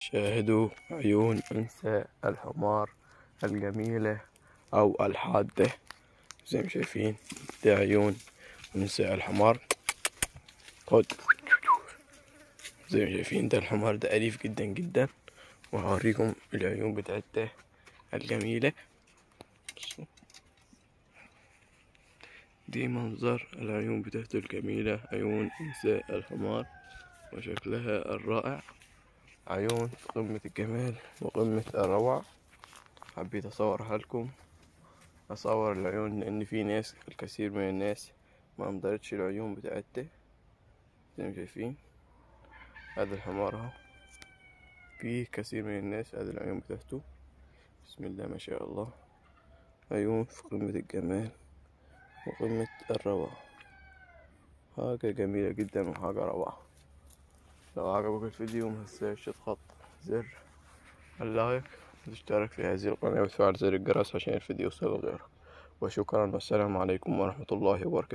شاهدوا عيون أنثى الحمار الجميلة أو الحادة. زي ما شايفين ده عيون أنثى الحمار. خد. زي ما شايفين ده الحمار ده أليف جدا جدا، وهوريكم العيون بتاعته الجميلة. دي منظر العيون بتاعته الجميلة، عيون أنثى الحمار وشكلها الرائع. عيون في قمة الجمال وقمة الروعة. حبيت أصورها لكم، أصور العيون لأن في ناس، الكثير من الناس ما مقدرتش العيون بتاعته. زي ما شايفين هذا الحمار اهو، في كثير من الناس هذه العيون بتاعته. بسم الله ما شاء الله، عيون في قمة الجمال وقمة الروعة. حاجة جميلة جدا وحاجة روعة. لو عجبك الفيديو متنساش تضغط زر اللايك وتشترك في هذه القناة وتفعل زر الجرس عشان الفيديو يوصل لغيرك. وشكرا والسلام عليكم ورحمة الله وبركاته.